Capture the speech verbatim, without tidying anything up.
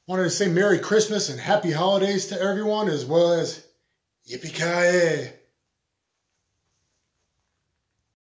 Wanted to say Merry Christmas and Happy Holidays to everyone, as well as Yippee-ki-yay.